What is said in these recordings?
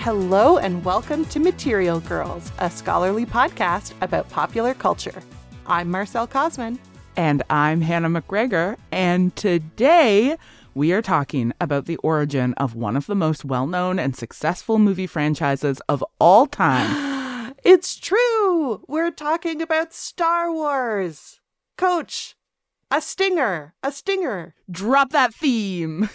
Hello and welcome to Material Girls, a scholarly podcast about popular culture. I'm Marcelle Cosman. And I'm Hannah McGregor, and today we are talking about the origin of one of the most well-known and successful movie franchises of all time. It's true! We're talking about Star Wars! Coach, a stinger! Drop that theme!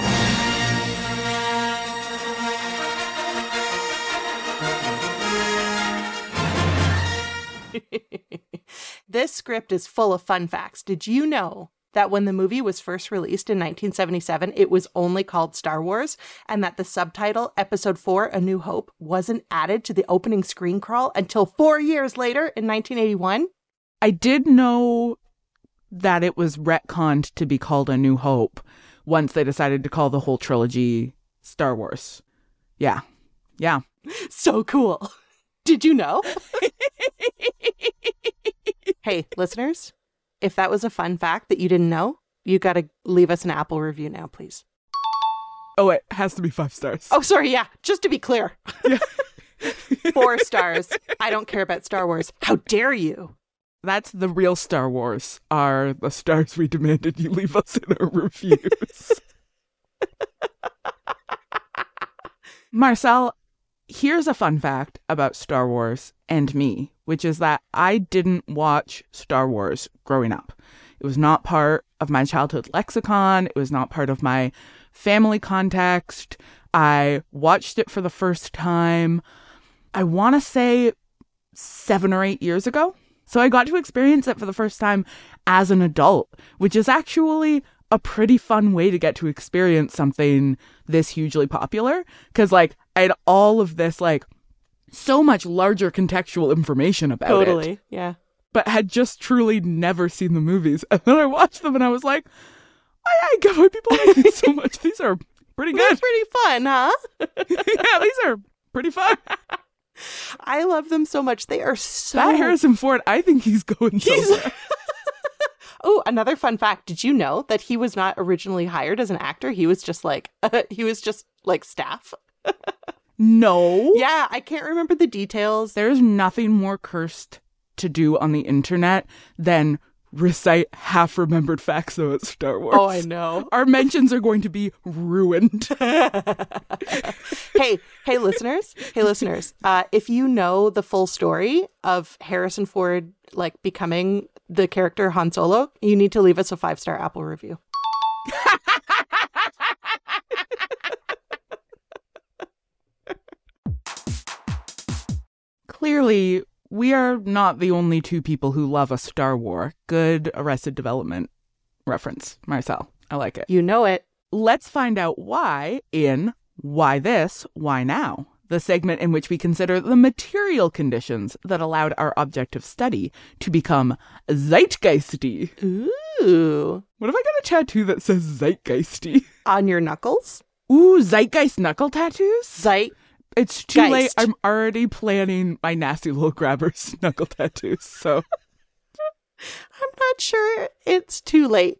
This script is full of fun facts. Did you know that when the movie was first released in 1977, it was only called Star Wars, and that the subtitle, Episode 4, A New Hope, wasn't added to the opening screen crawl until 4 years later in 1981? I did know that it was retconned to be called A New Hope once they decided to call the whole trilogy Star Wars. Yeah. So cool. Did you know? Hey, listeners, if that was a fun fact that you didn't know, you got to leave us an Apple review now, please. Oh, it has to be 5 stars. Oh, sorry. Yeah. Just to be clear. Yeah. 4 stars. I don't care about Star Wars. How dare you? That's the real Star Wars, are the stars we demanded you leave us in our reviews. Marcelle, here's a fun fact about Star Wars and me, which is that I didn't watch Star Wars growing up. It was not part of my childhood lexicon. It was not part of my family context. I watched it for the first time, I want to say 7 or 8 years ago. So I got to experience it for the first time as an adult, which is actually a pretty fun way to get to experience something this hugely popular. Because, I had all of this, so much larger contextual information about it. Totally, yeah. But had just truly never seen the movies. And then I watched them and I was like, I get why people like these so much. These are pretty good. They're pretty fun, huh? Yeah, these are pretty fun. I love them so much. They are so... That Harrison Ford, I think he's going somewhere. Oh, another fun fact. Did you know that he was not originally hired as an actor? He was just staff. No. Yeah, I can't remember the details. There's nothing more cursed to do on the internet than recite half-remembered facts about Star Wars. Oh, I know. Our mentions are going to be ruined. Hey, listeners. If you know the full story of Harrison Ford, becoming the character Han Solo, you need to leave us a 5-star Apple review. Clearly, we are not the only 2 people who love a Star Wars. Good Arrested Development reference, Marcelle. I like it. You know it. Let's find out why in Why This, Why Now? The segment in which we consider the material conditions that allowed our object of study to become zeitgeisty. Ooh. What if I got a tattoo that says zeitgeisty? On your knuckles? Ooh, zeitgeist knuckle tattoos? It's too late. I'm already planning my nasty little grabbers knuckle tattoos, so. I'm not sure it's too late.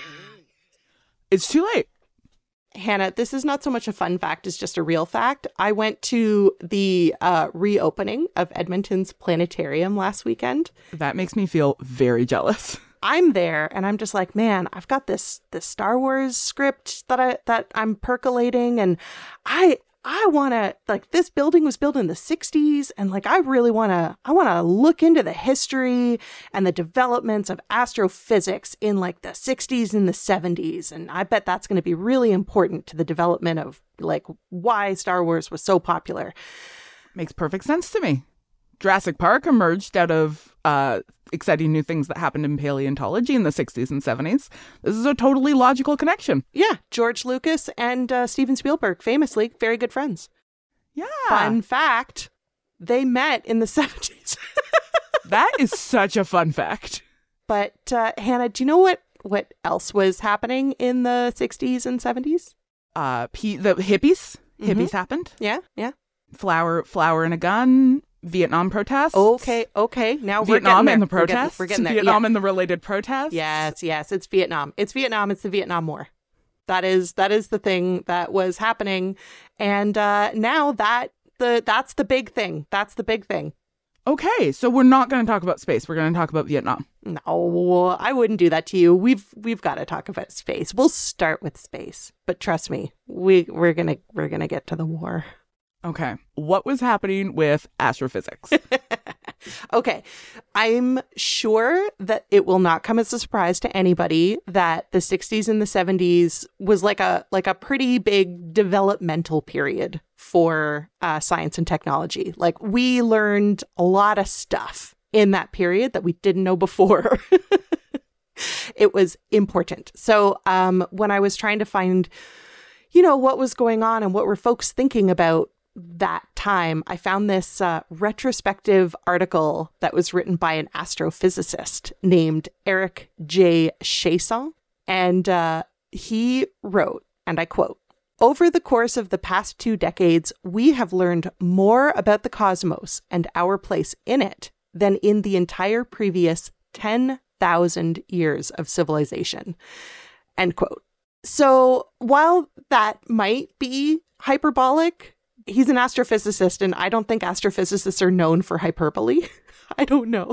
It's too late. Hannah, this is not so much a fun fact as just a real fact. I went to the reopening of Edmonton's planetarium last weekend. That makes me feel very jealous. I'm there and I'm just like, man, I've got this Star Wars script that I'm percolating, and I want to, this building was built in the 60s, and I really want to look into the history and the developments of astrophysics in the 60s and the 70s. And I bet that's going to be really important to the development of why Star Wars was so popular. Makes perfect sense to me. Jurassic Park emerged out of exciting new things that happened in paleontology in the 60s and 70s. This is a totally logical connection. Yeah, George Lucas and Steven Spielberg, famously very good friends. Yeah. Fun fact, they met in the 70s. That is such a fun fact. But Hannah, do you know what else was happening in the 60s and 70s? The hippies. Mm-hmm. Hippies happened. Yeah. Flower and a gun. Vietnam protests. Okay. Now Vietnam and the protests. We're getting there. Vietnam and the related protests. Yes. It's Vietnam. It's the Vietnam War. That is the thing that was happening. And now that the big thing. That's the big thing. Okay, so we're not going to talk about space. We're going to talk about Vietnam. No, I wouldn't do that to you. We've got to talk about space. We'll start with space, but trust me, we're gonna get to the war. Okay, what was happening with astrophysics? Okay, I'm sure that it will not come as a surprise to anybody that the 60s and the 70s was like a pretty big developmental period for science and technology. Like, we learned a lot of stuff in that period that we didn't know before. It was important. So when I was trying to find, what was going on and what were folks thinking about that time, I found this retrospective article that was written by an astrophysicist named Eric J. Chasson. And he wrote, and I quote, "Over the course of the past 2 decades, we have learned more about the cosmos and our place in it than in the entire previous 10,000 years of civilization." End quote. So while that might be hyperbolic, he's an astrophysicist, and I don't think astrophysicists are known for hyperbole. I don't know.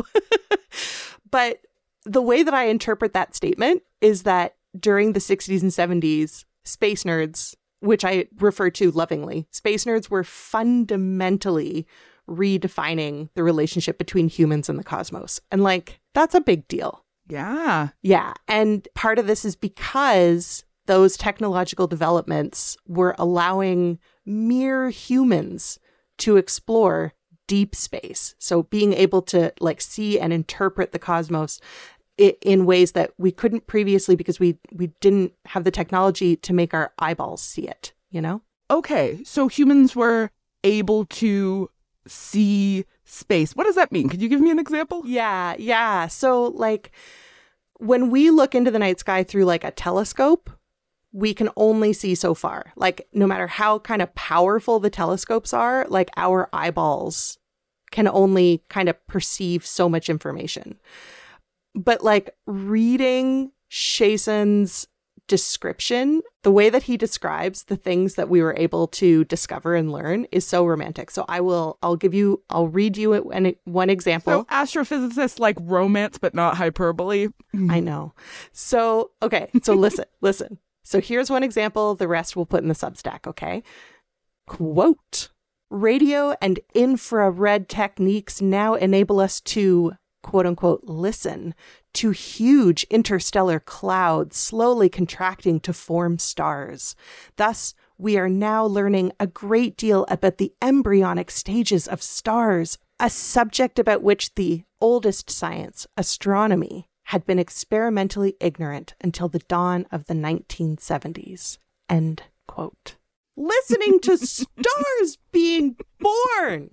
But the way that I interpret that statement is that during the 60s and 70s, space nerds, which I refer to lovingly, space nerds were fundamentally redefining the relationship between humans and the cosmos. And that's a big deal. Yeah. Yeah. And part of this is because those technological developments were allowing mere humans to explore deep space. So being able to see and interpret the cosmos in ways that we couldn't previously because we didn't have the technology to make our eyeballs see it, Okay, so humans were able to see space. What does that mean? Could you give me an example? Yeah. So when we look into the night sky through a telescope, we can only see so far. No matter how kind of powerful the telescopes are, our eyeballs can only kind of perceive so much information. But reading Chasson's description, the way that he describes the things that we were able to discover and learn is so romantic. So I'll read you one example. So astrophysicists like romance, but not hyperbole. I know. So, okay. So listen. So here's one example. The rest we'll put in the Substack, okay? Quote, "Radio and infrared techniques now enable us to, quote unquote, listen to huge interstellar clouds slowly contracting to form stars. Thus, we are now learning a great deal about the embryonic stages of stars, a subject about which the oldest science, astronomy, had been experimentally ignorant until the dawn of the 1970s. End quote. Listening to stars being born.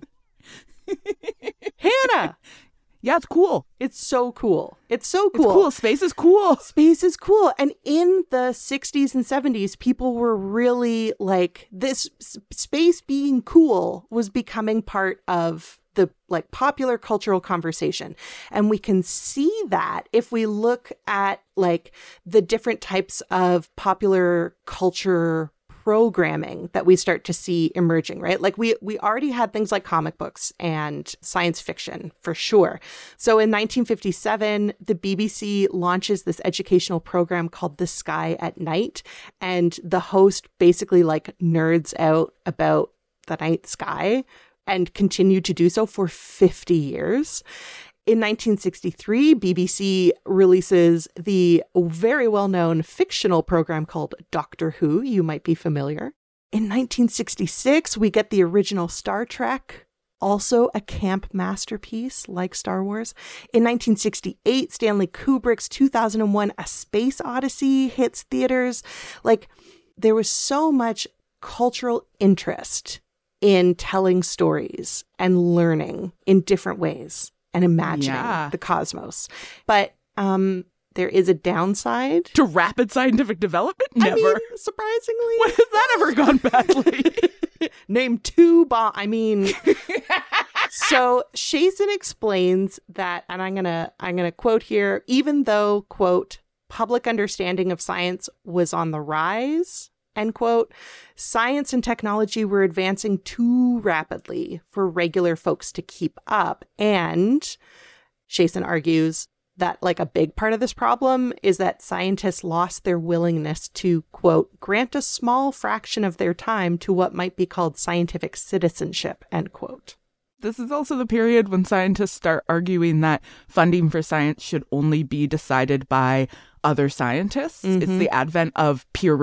Hannah. Yeah, it's cool. It's so cool. It's cool. Space is cool. Space is cool. And in the 60s and 70s, people were really this space being cool was becoming part of the popular cultural conversation. And we can see that if we look at the different types of popular culture programming that we start to see emerging, right? We already had things like comic books and science fiction for sure. So in 1957, the BBC launches this educational program called The Sky at Night. And the host basically nerds out about the night sky and continued to do so for 50 years. In 1963, BBC releases the very well-known fictional program called Doctor Who. You might be familiar. In 1966, we get the original Star Trek, also a camp masterpiece like Star Wars. In 1968, Stanley Kubrick's 2001 A Space Odyssey hits theaters. There was so much cultural interest in telling stories and learning in different ways and imagining the cosmos. But there is a downside. To rapid scientific development? Never. I mean, surprisingly. When has that ever gone badly? Name 2 So Chasson explains that, and I'm gonna quote here, even though, quote, public understanding of science was on the rise, end quote. Science and technology were advancing too rapidly for regular folks to keep up. And Chasen argues that like a big part of this problem is that scientists lost their willingness to, quote, grant a small fraction of their time to what might be called scientific citizenship, end quote. This is also the period when scientists start arguing that funding for science should only be decided by other scientists. Mm-hmm. It's the advent of peer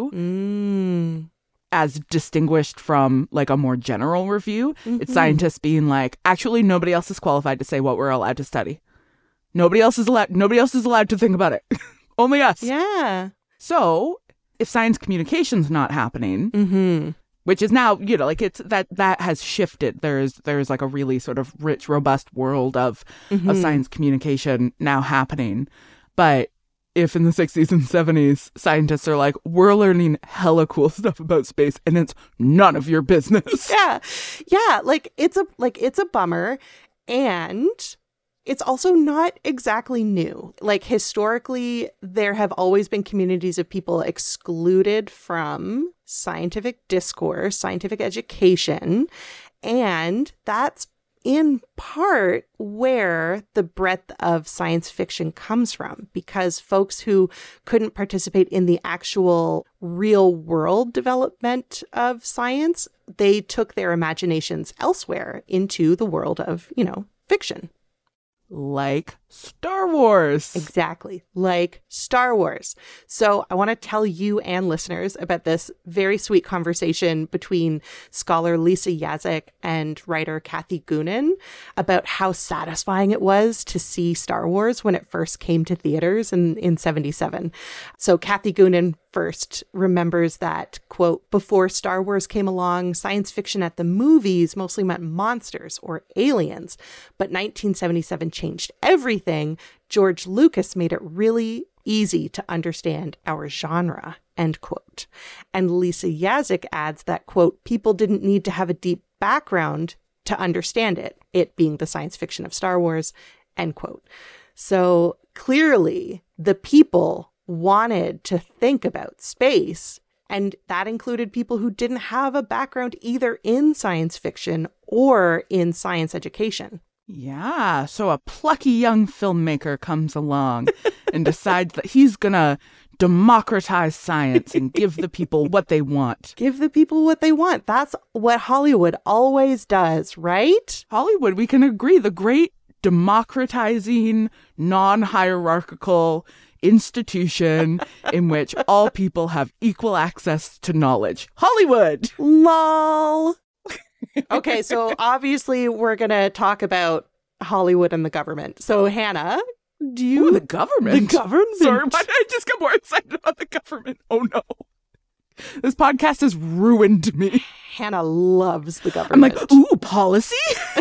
review. As distinguished from like a more general review. Mm-hmm. It's scientists being like, actually, nobody else is qualified to say what we're allowed to study. Nobody else is allowed to think about it. Only us. Yeah. So if science communication's not happening, which is now, you know, like it's that has shifted. There's like a really sort of rich, robust world of science communication now happening. But if in the 60s and 70s, scientists are like, we're learning hella cool stuff about space and it's none of your business. Yeah. Yeah. It's a bummer. And it's also not exactly new. Like historically, there have always been communities of people excluded from scientific discourse, scientific education. And that's in part where the breadth of science fiction comes from, because folks who couldn't participate in the actual real world development of science, they took their imaginations elsewhere into the world of, you know, fiction. Like Star Wars. Exactly. Like Star Wars. So I want to tell you and listeners about this very sweet conversation between scholar Lisa Yazek and writer Kathy Goonan about how satisfying it was to see Star Wars when it first came to theaters in 77. So Kathy Goonan first remembers that, quote, before Star Wars came along, science fiction at the movies mostly meant monsters or aliens. But 1977 changed everything. George Lucas made it really easy to understand our genre, end quote. And Lisa Yazek adds that, quote, people didn't need to have a deep background to understand it being the science fiction of Star Wars, end quote. So clearly the people wanted to think about space, and that included people who didn't have a background either in science fiction or in science education. Yeah, so a plucky young filmmaker comes along and decides that he's gonna democratize science and give the people what they want. Give the people what they want. That's what Hollywood always does, right? Hollywood, we can agree, the great democratizing, non-hierarchical institution in which all people have equal access to knowledge. Hollywood! Lol. Okay, so obviously we're going to talk about Hollywood and the government. So Hannah, do you... Ooh, the government? The government? Sorry, why did I just get more excited about the government? Oh no. This podcast has ruined me. Hannah loves the government. I'm like, ooh, policy?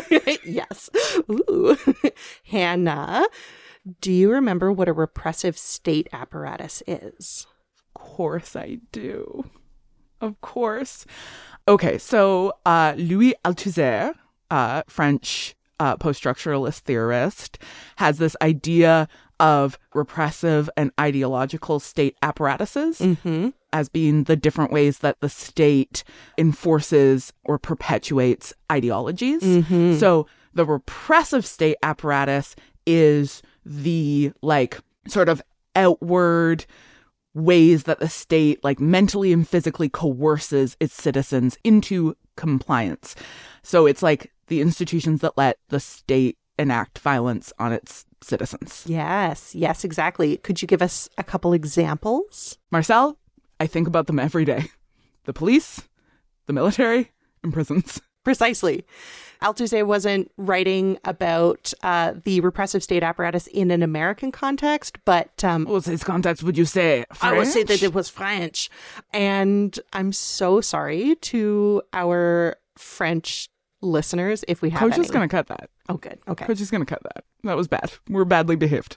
Yes. Ooh. Hannah, do you remember what a repressive state apparatus is? Of course I do. Of course. Okay, so Louis Althusser, French post-structuralist theorist, has this idea of repressive and ideological state apparatuses as being the different ways that the state enforces or perpetuates ideologies. So the repressive state apparatus is the like sort of outward ways that the state like mentally and physically coerces its citizens into compliance. So it's like the institutions that let the state enact violence on its citizens. Yes, exactly. Could you give us a couple examples? Marcelle, I think about them every day. The police, the military, and prisons. Precisely. Althusser wasn't writing about the repressive state apparatus in an American context, but... What's his context, would you say? French? I would say that it was French. And I'm so sorry to our French listeners if we have Coach any. is going to cut that. Oh, good. Okay. Coach is going to cut that. That was bad. We're badly behaved.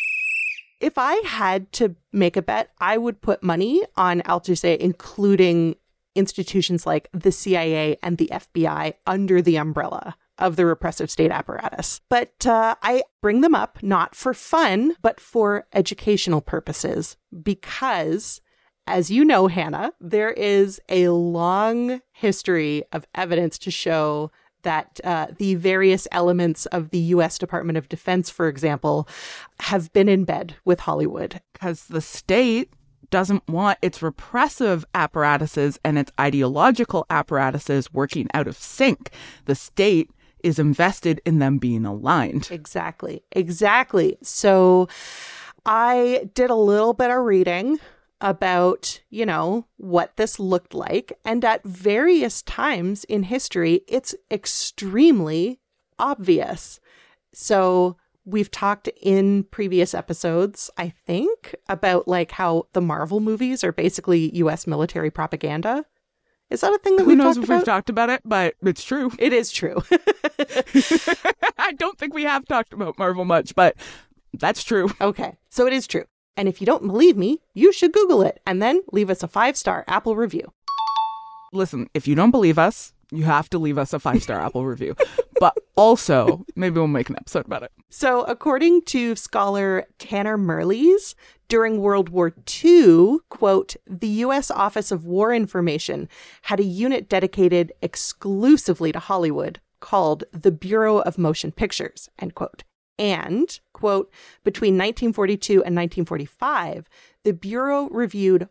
If I had to make a bet, I would put money on Althusser, including institutions like the CIA and the FBI under the umbrella of the repressive state apparatus. But I bring them up not for fun, but for educational purposes, because as you know, Hannah, there is a long history of evidence to show that the various elements of the U.S. Department of Defense, for example, have been in bed with Hollywood. Because the state doesn't want its repressive apparatuses and its ideological apparatuses working out of sync. The state is invested in them being aligned. Exactly. So I did a little bit of reading about, what this looked like. And at various times in history, it's extremely obvious. So we've talked in previous episodes, I think, about like how the Marvel movies are basically U.S. military propaganda. Is that a thing that we've talked about? Who knows if we've talked about it, but it's true. It is true. I don't think we have talked about Marvel much, but that's true. Okay, so it is true. And if you don't believe me, you should Google it and then leave us a 5-star Apple review. Listen, if you don't believe us, you have to leave us a 5-star Apple review. But also, maybe we'll make an episode about it. So according to scholar Tanner Merles, during World War II, quote, the U.S. Office of War Information had a unit dedicated exclusively to Hollywood called the Bureau of Motion Pictures, end quote. And, quote, between 1942 and 1945, the Bureau reviewed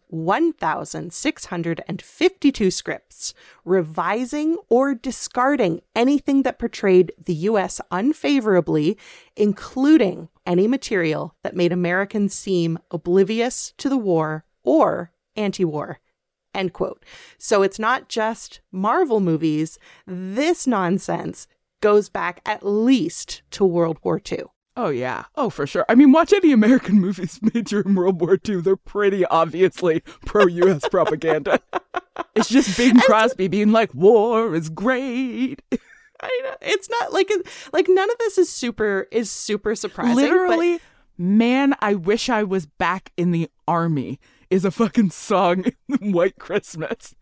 1,652 scripts, revising or discarding anything that portrayed the U.S. unfavorably, including any material that made Americans seem oblivious to the war or anti-war, end quote. So it's not just Marvel movies. This nonsense goes back at least to World War II. Oh, yeah. Oh, for sure. I mean, watch any American movies made during World War II. They're pretty obviously pro-U.S. propaganda. It's just Bing Crosby being like, war is great. I know. It's not like none of this is super surprising. Literally, man, I wish I was back in the army is a fucking song in White Christmas.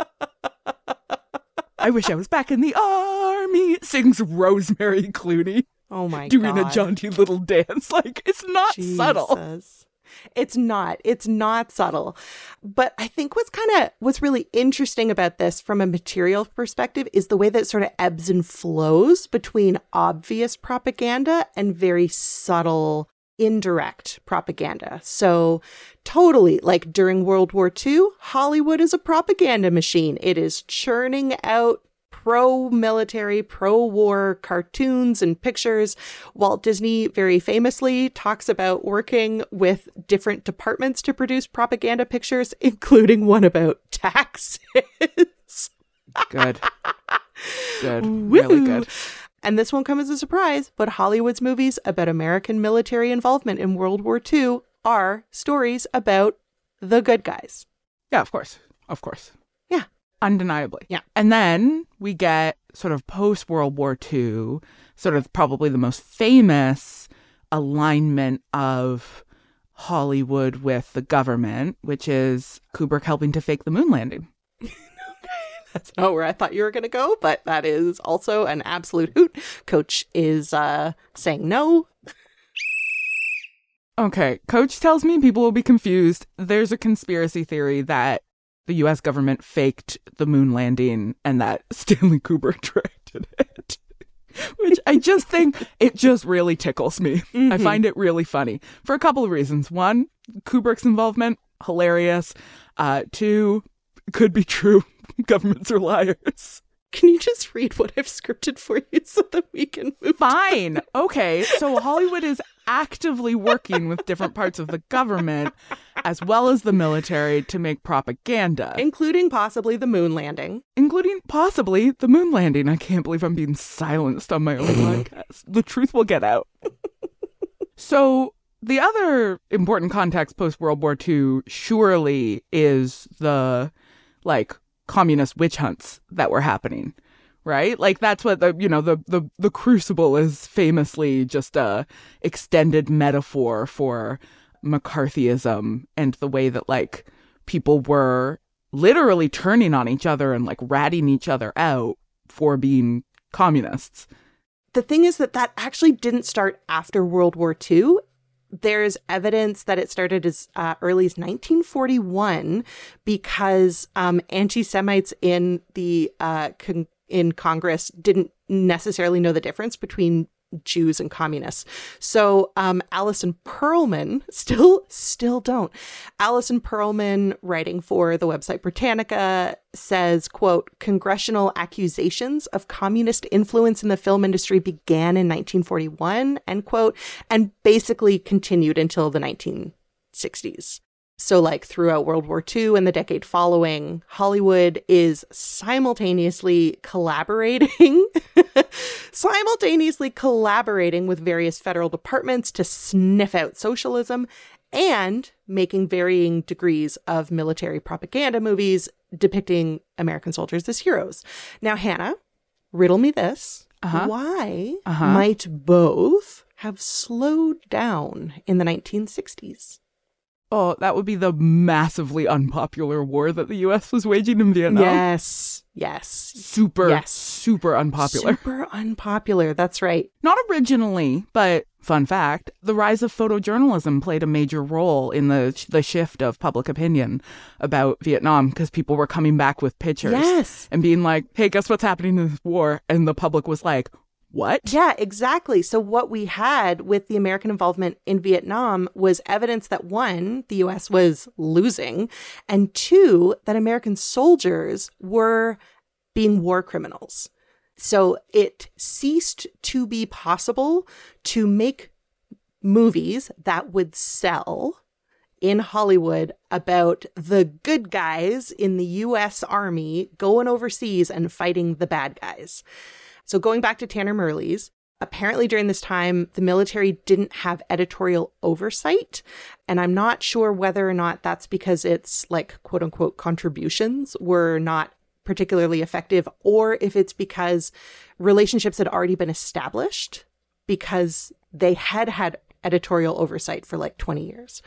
I wish I was back in the army, sings Rosemary Clooney. Oh my God. Doing a jaunty little dance. Like, it's not subtle. It's not subtle. But I think what's really interesting about this from a material perspective is the way that it sort of ebbs and flows between obvious propaganda and very subtle indirect propaganda. So totally, like during World War II, Hollywood is a propaganda machine. It is churning out pro-military, pro-war cartoons and pictures. Walt Disney very famously talks about working with different departments to produce propaganda pictures, including one about taxes. Good. Really good. And this won't come as a surprise, but Hollywood's movies about American military involvement in World War II are stories about the good guys. Yeah, of course. Yeah. Undeniably. Yeah. And then we get sort of post-World War II, sort of probably the most famous alignment of Hollywood with the government, which is Kubrick helping to fake the moon landing. That's not where I thought you were going to go, but that is also an absolute hoot. Coach is saying no. Okay, Coach tells me people will be confused. There's a conspiracy theory that the U.S. government faked the moon landing and that Stanley Kubrick directed it. Which I just think it just really tickles me. Mm-hmm. I find it really funny for a couple of reasons. One, Kubrick's involvement, hilarious. Two, could be true. Governments are liars. Can you just read what I've scripted for you so that we can move Fine. Okay. So Hollywood is actively working with different parts of the government as well as the military to make propaganda. Including possibly the moon landing. I can't believe I'm being silenced on my own podcast. The truth will get out. So the other important context post-World War II surely is the, communist witch hunts that were happening, right? Like that's what the Crucible is famously just a extended metaphor for McCarthyism and the way that people were literally turning on each other and ratting each other out for being communists. The thing is that actually didn't start after World War II. there's evidence that it started as early as 1941 because anti-Semites in the in Congress didn't necessarily know the difference between Jews and communists. So Alison Perlman still don't. Alison Perlman, writing for the website Britannica, says, quote, congressional accusations of communist influence in the film industry began in 1941, end quote, and basically continued until the 1960s. So like throughout World War II and the decade following, Hollywood is simultaneously collaborating with various federal departments to sniff out socialism and making varying degrees of military propaganda movies depicting American soldiers as heroes. Now, Hannah, riddle me this. Why might both have slowed down in the 1960s? Oh, that would be the massively unpopular war that the U.S. was waging in Vietnam. Yes. Super unpopular. Super unpopular. That's right. Not originally, but fun fact, the rise of photojournalism played a major role in the shift of public opinion about Vietnam because people were coming back with pictures and being like, hey, guess what's happening in this war? And the public was like, what? Yeah, exactly. So what we had with the American involvement in Vietnam was evidence that, one, the U.S. was losing, and two, that American soldiers were being war criminals. So it ceased to be possible to make movies that would sell in Hollywood about the good guys in the U.S. Army going overseas and fighting the bad guys. So going back to Tanner Murley's, apparently during this time, the military didn't have editorial oversight. And I'm not sure whether or not that's because its like quote unquote contributions were not particularly effective, or if it's because relationships had already been established because they had editorial oversight for like 20 years.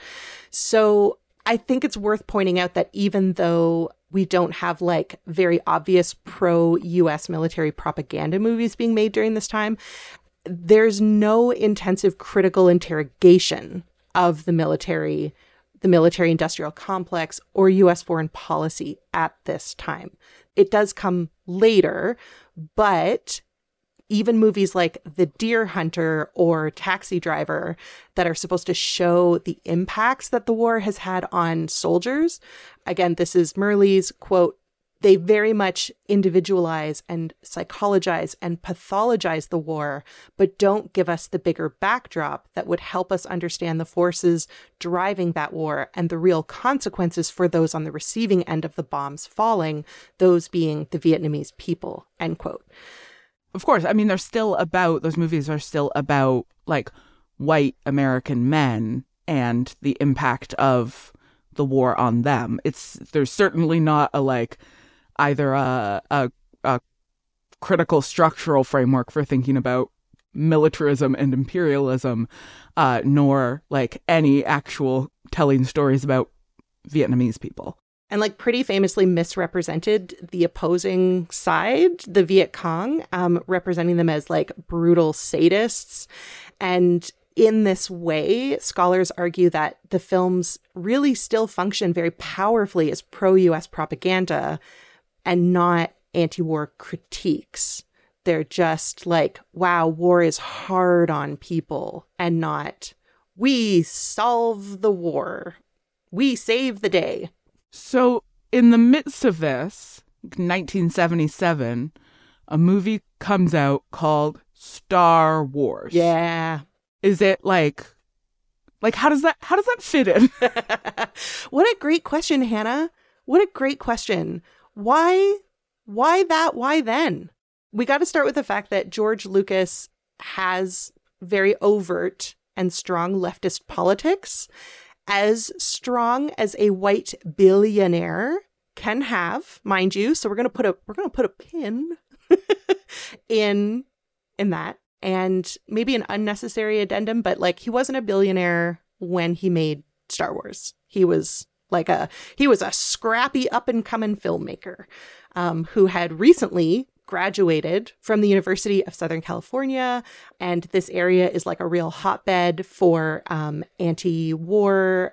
So I think it's worth pointing out that even though we don't have like very obvious pro-US military propaganda movies being made during this time, there's no intensive critical interrogation of the military industrial complex or US foreign policy at this time. It does come later, but even movies like The Deer Hunter or Taxi Driver that are supposed to show the impacts that the war has had on soldiers. Again, this is Murley's quote, they very much individualize and psychologize and pathologize the war, but don't give us the bigger backdrop that would help us understand the forces driving that war and the real consequences for those on the receiving end of the bombs falling, those being the Vietnamese people, end quote. Of course. I mean, those movies are still about like white American men and the impact of the war on them. There's certainly not either a critical structural framework for thinking about militarism and imperialism, nor like any actual telling stories about Vietnamese people. And like pretty famously misrepresented the opposing side, the Viet Cong, representing them as like brutal sadists. And in this way, scholars argue that the films really still function very powerfully as pro-US propaganda and not anti-war critiques. They're just like, wow, war is hard on people, and not, we solve the war. We save the day. So in the midst of this, 1977, a movie comes out called Star Wars. Yeah. Is it like how does that fit in? What a great question, Hannah. What a great question. Why that? Why then? We got to start with the fact that George Lucas has very overt and strong leftist politics, as strong as a white billionaire can have, mind you. So we're gonna put a pin in that, and maybe an unnecessary addendum, but like he wasn't a billionaire when he made Star Wars. He was a scrappy up and coming filmmaker who had recently graduated from the University of Southern California, and this area is like a real hotbed for anti-war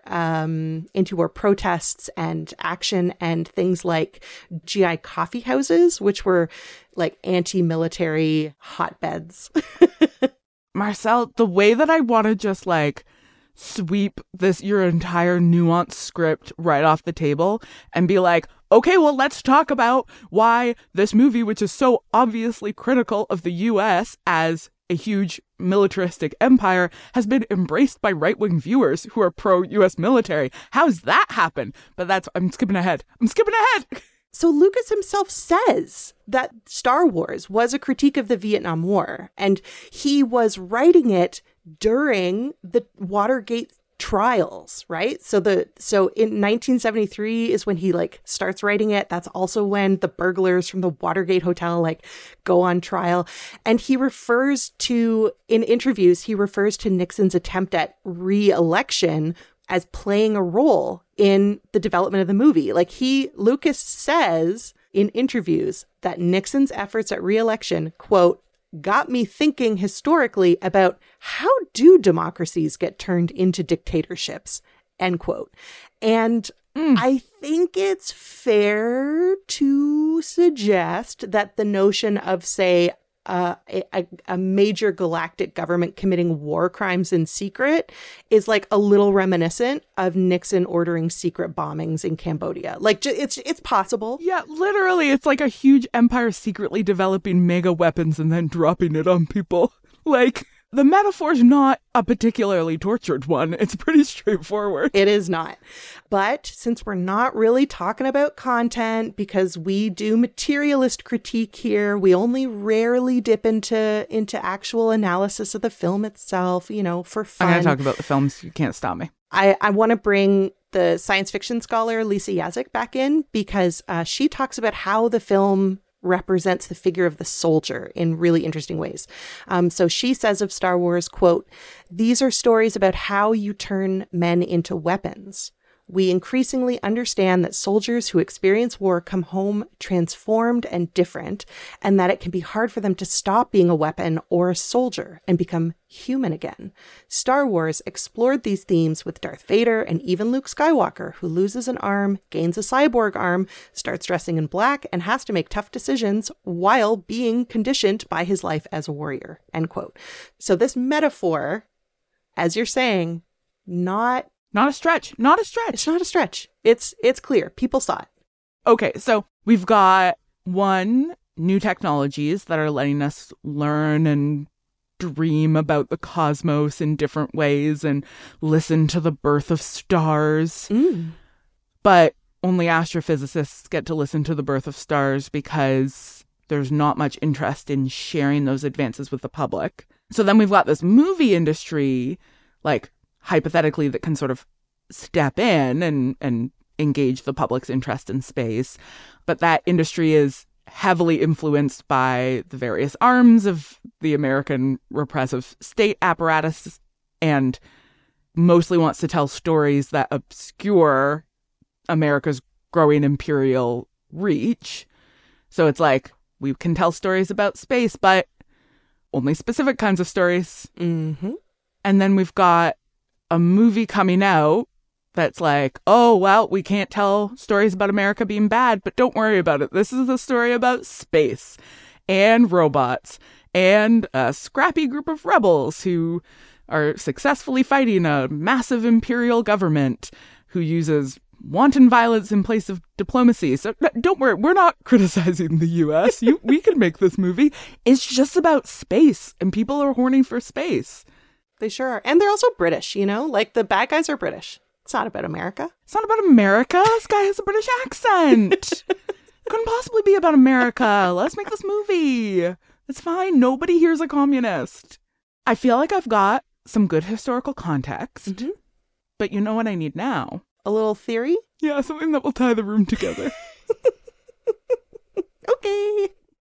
protests and action, and things like GI coffee houses, which were like anti-military hotbeds. Marcelle, the way that I want to just like sweep your entire nuanced script right off the table and be like, okay, well, let's talk about why this movie, which is so obviously critical of the US as a huge militaristic empire, has been embraced by right-wing viewers who are pro-US military. How's that happen? But I'm skipping ahead. So Lucas himself says that Star Wars was a critique of the Vietnam War, and he was writing it during the Watergate trials, right? So in 1973 is when he like starts writing it. That's also when the burglars from the Watergate Hotel like go on trial. And in interviews, he refers to Nixon's attempt at re-election as playing a role in the development of the movie. Like Lucas says in interviews that Nixon's efforts at re-election, quote, got me thinking historically about how do democracies get turned into dictatorships, end quote. And I think it's fair to suggest that the notion of, say, a major galactic government committing war crimes in secret is like a little reminiscent of Nixon ordering secret bombings in Cambodia. Like it's possible. Yeah, literally, it's like a huge empire secretly developing mega weapons and then dropping it on people. Like, the metaphor's not a particularly tortured one. It's pretty straightforward. It is not. But since we're not really talking about content, because we do materialist critique here, we only rarely dip into actual analysis of the film itself, for fun. I'm going to talk about the films. You can't stop me. I want to bring the science fiction scholar Lisa Yazik back in, because she talks about how the film represents the figure of the soldier in really interesting ways. So she says of Star Wars, quote, "These are stories about how you turn men into weapons. We increasingly understand that soldiers who experience war come home transformed and different, and that it can be hard for them to stop being a weapon or a soldier and become human again. Star Wars explored these themes with Darth Vader and even Luke Skywalker, who loses an arm, gains a cyborg arm, starts dressing in black, and has to make tough decisions while being conditioned by his life as a warrior," end quote. So this metaphor, as you're saying, not a stretch. It's not a stretch. It's clear. People saw it. Okay, so we've got new technologies that are letting us learn and dream about the cosmos in different ways and listen to the birth of stars. But only astrophysicists get to listen to the birth of stars because there's not much interest in sharing those advances with the public. So then we've got this movie industry, like, hypothetically, that can sort of step in and engage the public's interest in space. But that industry is heavily influenced by the various arms of the American repressive state apparatus and mostly wants to tell stories that obscure America's growing imperial reach. So it's like, we can tell stories about space, but only specific kinds of stories. Mm-hmm. And then we've got a movie coming out that's like, oh, well, we can't tell stories about America being bad, but don't worry about it. This is a story about space and robots and a scrappy group of rebels who are successfully fighting a massive imperial government who uses wanton violence in place of diplomacy. So don't worry, we're not criticizing the US. We can make this movie. It's just about space, and people are horny for space. They sure are. And they're also British, like the bad guys are British. It's not about America. It's not about America. This guy has a British accent. Couldn't possibly be about America. Let's make this movie. It's fine. Nobody here's a communist. I feel like I've got some good historical context. Mm-hmm. But you know what I need now? A little theory? Yeah, something that will tie the room together. Okay.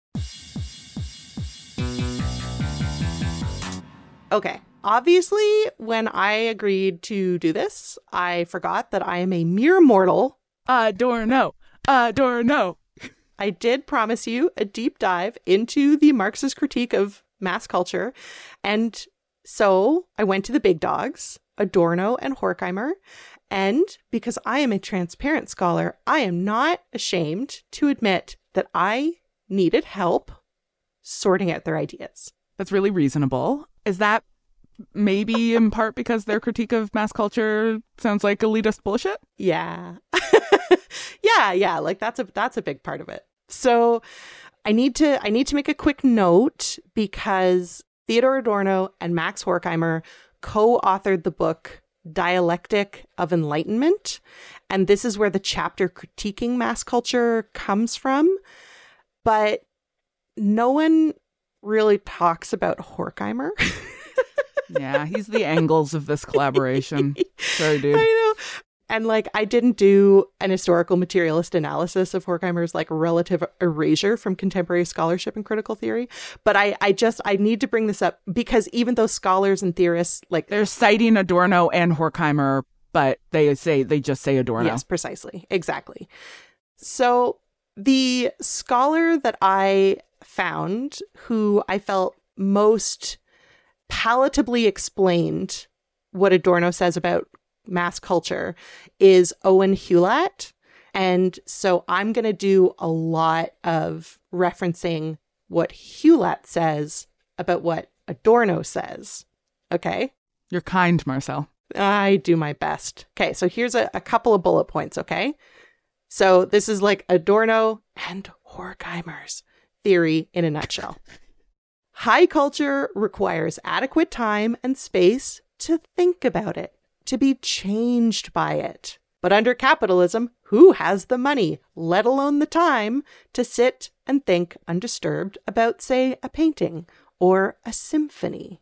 Okay. Obviously, when I agreed to do this, I forgot that I am a mere mortal. Adorno. I did promise you a deep dive into the Marxist critique of mass culture. And so I went to the big dogs, Adorno and Horkheimer. And because I am a transparent scholar, I am not ashamed to admit that I needed help sorting out their ideas. That's really reasonable. Is that maybe in part because their critique of mass culture sounds like elitist bullshit? Yeah. yeah. Like that's a big part of it. So I need to make a quick note because Theodor Adorno and Max Horkheimer co-authored the book Dialectic of Enlightenment. And this is where the chapter critiquing mass culture comes from. But no one really talks about Horkheimer. Yeah, he's the angles of this collaboration. Sorry, dude. I know. And like, I didn't do an historical materialist analysis of Horkheimer's like relative erasure from contemporary scholarship and critical theory. But I need to bring this up because even though scholars and theorists like they're citing Adorno and Horkheimer, but they just say Adorno. Yes, precisely. Exactly. So the scholar that I found who I felt most palatably explained what Adorno says about mass culture is Owen Hewlett. And so I'm going to do a lot of referencing what Hewlett says about what Adorno says. Okay? You're kind, Marcelle. I do my best. Okay, so here's a couple of bullet points, okay? So this is like Adorno and Horkheimer's theory in a nutshell. High culture requires adequate time and space to think about it, to be changed by it. But under capitalism, who has the money, let alone the time, to sit and think undisturbed about, say, a painting or a symphony?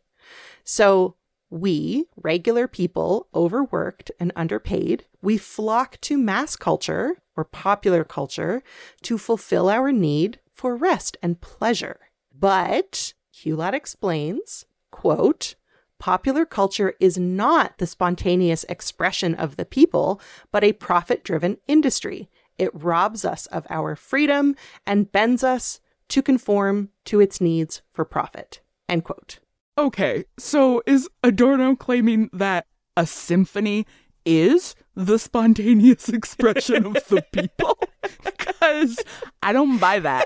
So we, regular people, overworked and underpaid, we flock to mass culture or popular culture to fulfill our need for rest and pleasure. But Hewlett explains, quote, popular culture is not the spontaneous expression of the people, but a profit-driven industry. It robs us of our freedom and bends us to conform to its needs for profit. End quote. Okay, so is Adorno claiming that a symphony is the spontaneous expression of the people? Because I don't buy that.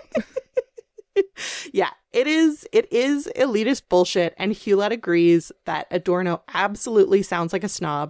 Yeah, it is elitist bullshit, and Hewlett agrees that Adorno absolutely sounds like a snob.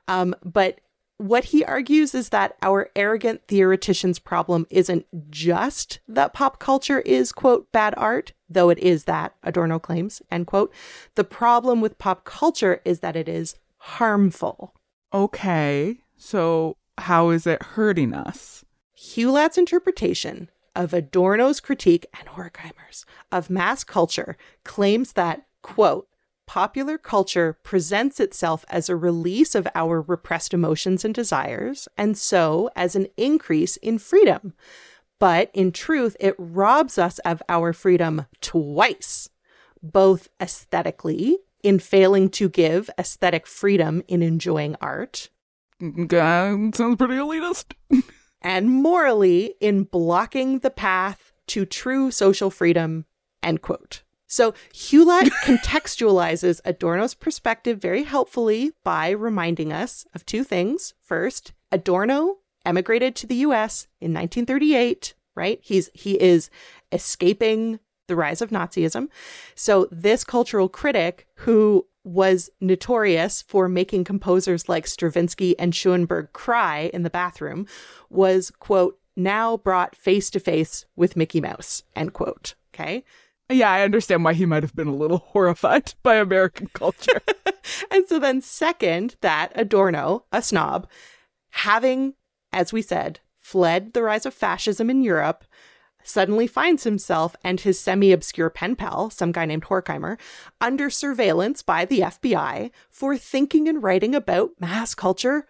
But what he argues is that our arrogant theoretician's problem isn't just that pop culture is, quote, bad art, though it is that, Adorno claims, end quote. The problem with pop culture is that it is harmful. Okay, so how is it hurting us? Hewlett's interpretation of Adorno's critique and Horkheimer's of mass culture claims that, quote, popular culture presents itself as a release of our repressed emotions and desires, and so as an increase in freedom. But in truth, it robs us of our freedom twice, both aesthetically, in failing to give aesthetic freedom in enjoying art. Sounds pretty elitist. And morally, in blocking the path to true social freedom, end quote. So Hewlett contextualizes Adorno's perspective very helpfully by reminding us of two things. First, Adorno emigrated to the US in 1938, right? He is escaping the rise of Nazism. So this cultural critic, who was notorious for making composers like Stravinsky and Schoenberg cry in the bathroom, was, quote, now brought face to face with Mickey Mouse, end quote. Okay. Yeah, I understand why he might have been a little horrified by American culture. And so then second, that Adorno, a snob, having, as we said, fled the rise of fascism in Europe, suddenly finds himself and his semi-obscure pen pal, some guy named Horkheimer, under surveillance by the FBI for thinking and writing about mass culture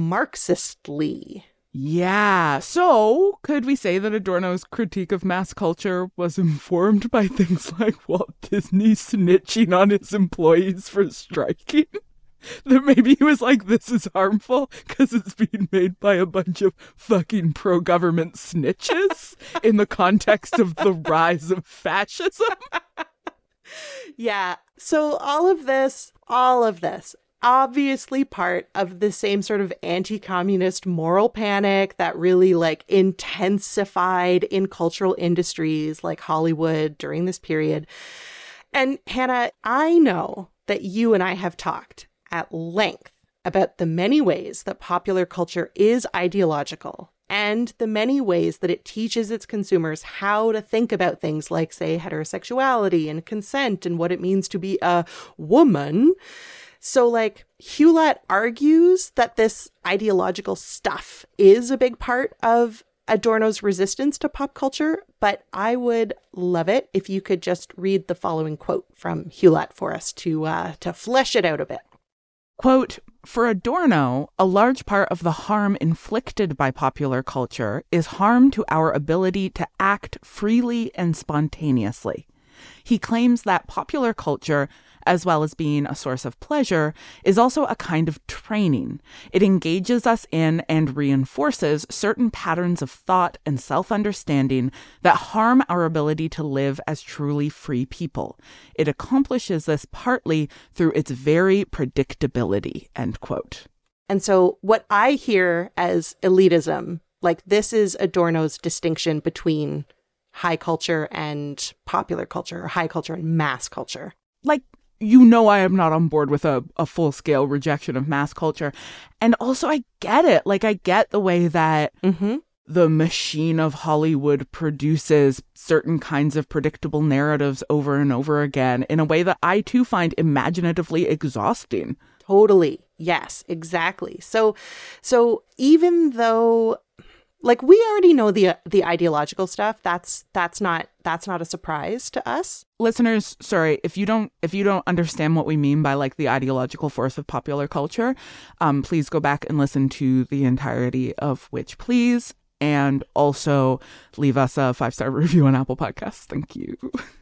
Marxistly. Yeah, so could we say that Adorno's critique of mass culture was informed by things like Walt Disney snitching on his employees for striking? That maybe he was like, this is harmful because it's being made by a bunch of fucking pro-government snitches in the context of the rise of fascism. Yeah. So all of this, obviously part of the same sort of anti-communist moral panic that really like intensified in cultural industries like Hollywood during this period. And Hannah, I know that you and I have talked at length about the many ways that popular culture is ideological and the many ways that it teaches its consumers how to think about things like, say, heterosexuality and consent and what it means to be a woman. So, like, Hewlett argues that this ideological stuff is a big part of Adorno's resistance to pop culture, but I would love it if you could just read the following quote from Hewlett for us to flesh it out a bit. Quote, for Adorno, a large part of the harm inflicted by popular culture is harm to our ability to act freely and spontaneously. He claims that popular culture, as well as being a source of pleasure, is also a kind of training. It engages us in and reinforces certain patterns of thought and self-understanding that harm our ability to live as truly free people. It accomplishes this partly through its very predictability, end quote. And so what I hear as elitism, like this is Adorno's distinction between high culture and popular culture, or high culture and mass culture. Like, you know, I am not on board with a full-scale rejection of mass culture. And also, I get it. Like, I get the way that the machine of Hollywood produces certain kinds of predictable narratives over and over again in a way that I, too, find imaginatively exhausting. Totally. Yes, exactly. So even though, like, we already know the ideological stuff, that's not a surprise to us. Listeners, sorry, if you don't understand what we mean by like the ideological force of popular culture, please go back and listen to the entirety of Which Please, and also leave us a 5-star review on Apple Podcasts. Thank you.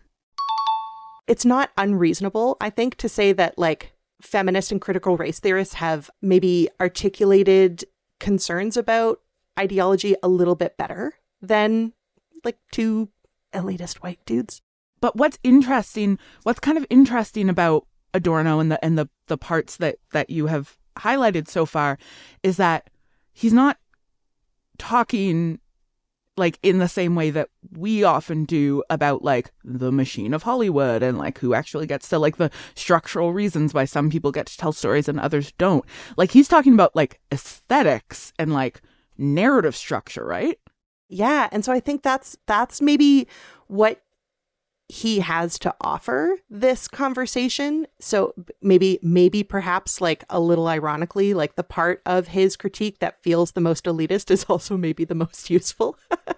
It's not unreasonable, I think, to say that like feminist and critical race theorists have maybe articulated concerns about ideology a little bit better than like two elitist white dudes. But what's kind of interesting about Adorno and the parts that you have highlighted so far is that he's not talking like in the same way that we often do about like the machine of Hollywood and like who actually gets to like the structural reasons why some people get to tell stories and others don't. Like he's talking about like aesthetics and like narrative structure, right? Yeah. And so I think that's maybe what he has to offer this conversation. So maybe perhaps like a little ironically, like the part of his critique that feels the most elitist is also maybe the most useful.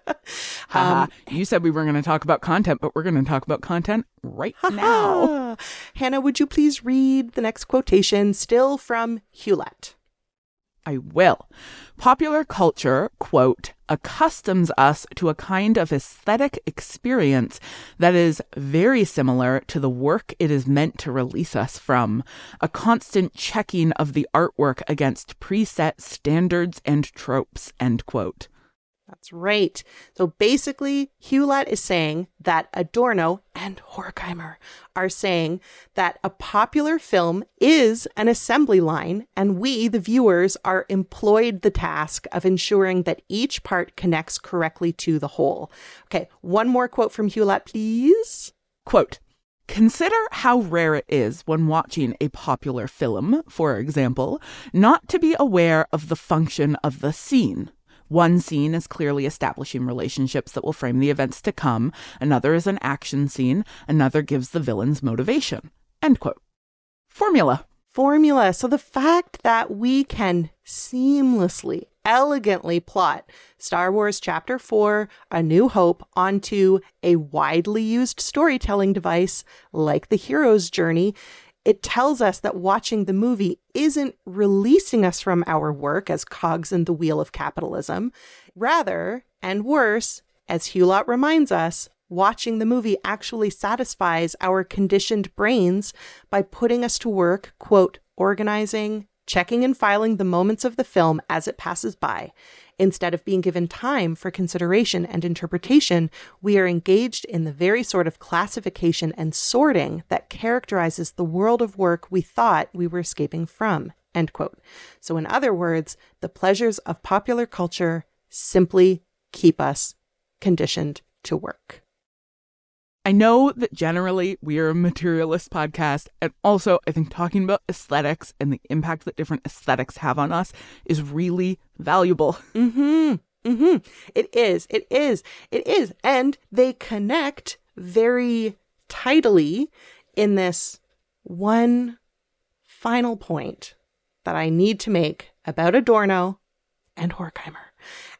You said we were going to talk about content, but we're going to talk about content right now. Hannah, would you please read the next quotation, still from Hewlett? I will. Popular culture, quote, accustoms us to a kind of aesthetic experience that is very similar to the work it is meant to release us from, a constant checking of the artwork against preset standards and tropes, end quote. That's right. So basically, Hewlett is saying that Adorno and Horkheimer are saying that a popular film is an assembly line, and we, the viewers, are employed the task of ensuring that each part connects correctly to the whole. Okay, one more quote from Hewlett, please. Quote, consider how rare it is when watching a popular film, for example, not to be aware of the function of the scene. One scene is clearly establishing relationships that will frame the events to come. Another is an action scene. Another gives the villain's motivation. End quote. Formula. So the fact that we can seamlessly, elegantly plot Star Wars Chapter 4, A New Hope, onto a widely used storytelling device like the hero's journey, it tells us that watching the movie isn't releasing us from our work as cogs in the wheel of capitalism. Rather, and worse, as Hewlett reminds us, watching the movie actually satisfies our conditioned brains by putting us to work, quote, organizing, checking and filing the moments of the film as it passes by. Instead of being given time for consideration and interpretation, we are engaged in the very sort of classification and sorting that characterizes the world of work we thought we were escaping from, end quote. So in other words, the pleasures of popular culture simply keep us conditioned to work. I know that generally we are a materialist podcast, and also I think talking about aesthetics and the impact that different aesthetics have on us is really valuable. It is. And they connect very tidily in this one final point that I need to make about Adorno and Horkheimer.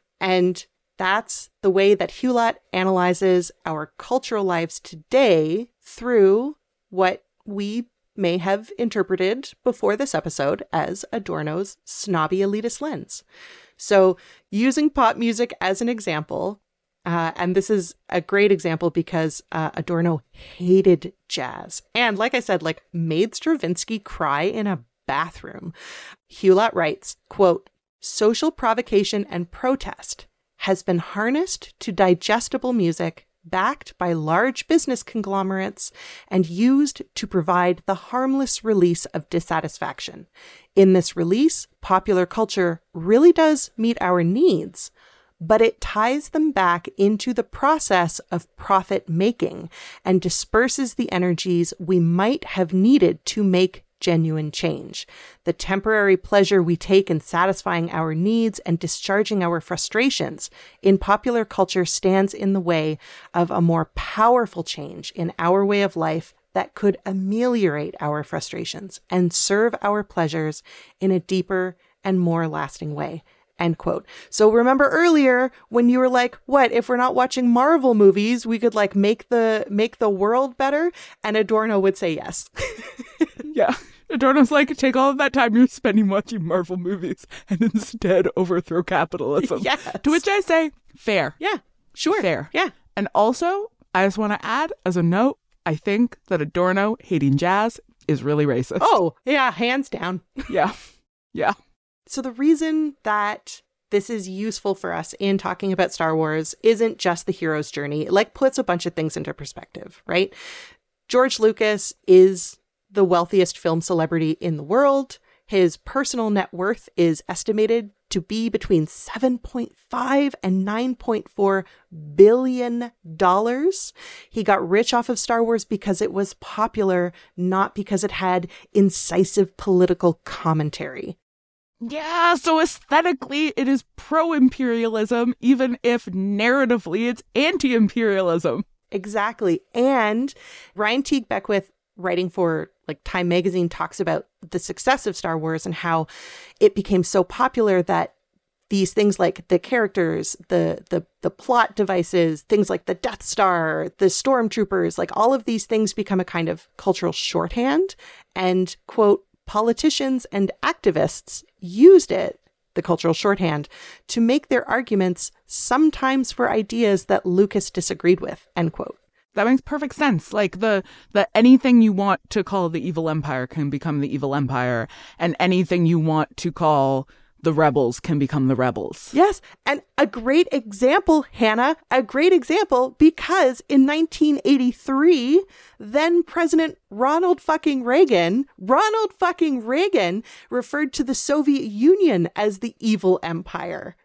And that's the way that Hulot analyzes our cultural lives today through what we may have interpreted before this episode as Adorno's snobby elitist lens. So using pop music as an example, and this is a great example because Adorno hated jazz. And like I said, like made Stravinsky cry in a bathroom. Hulot writes, quote, "Social provocation and protest has been harnessed to digestible music backed by large business conglomerates and used to provide the harmless release of dissatisfaction. In this release, popular culture really does meet our needs, but it ties them back into the process of profit making and disperses the energies we might have needed to make genuine change. The temporary pleasure we take in satisfying our needs and discharging our frustrations in popular culture stands in the way of a more powerful change in our way of life that could ameliorate our frustrations and serve our pleasures in a deeper and more lasting way." End quote. So remember earlier when you were like, what, if we're not watching Marvel movies, we could like make the world better? And Adorno would say yes. Yeah. Adorno's like, take all of that time you're spending watching Marvel movies and instead overthrow capitalism. Yes. To which I say, fair. Yeah, sure. Fair. Yeah. And also, I just want to add as a note, I think that Adorno hating jazz is really racist. Oh, yeah, hands down. Yeah. Yeah. So the reason that this is useful for us in talking about Star Wars isn't just the hero's journey. It like puts a bunch of things into perspective, right? George Lucas is the wealthiest film celebrity in the world. His personal net worth is estimated to be between $7.5 and $9.4 billion. He got rich off of Star Wars because it was popular, not because it had incisive political commentary. Yeah, so aesthetically it is pro-imperialism, even if narratively it's anti-imperialism. Exactly. And Ryan Teague Beckwith, writing for like Time magazine, talks about the success of Star Wars and how it became so popular that these things like the characters, the plot devices, things like the Death Star, the stormtroopers, like all of these things become a kind of cultural shorthand. And, quote, politicians and activists used it, the cultural shorthand, to make their arguments, sometimes for ideas that Lucas disagreed with, end quote. That makes perfect sense. Like the anything you want to call the evil empire can become the evil empire, and anything you want to call the rebels can become the rebels. Yes. And a great example, Hannah, a great example, because in 1983, then President Ronald fucking Reagan referred to the Soviet Union as the evil empire.